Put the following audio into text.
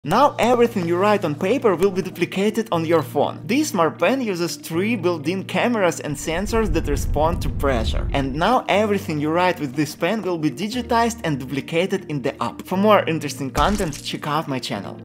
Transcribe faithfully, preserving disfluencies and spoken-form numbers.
Now everything you write on paper will be duplicated on your phone. This smart pen uses three built-in cameras and sensors that respond to pressure. And now everything you write with this pen will be digitized and duplicated in the app. For more interesting content, check out my channel.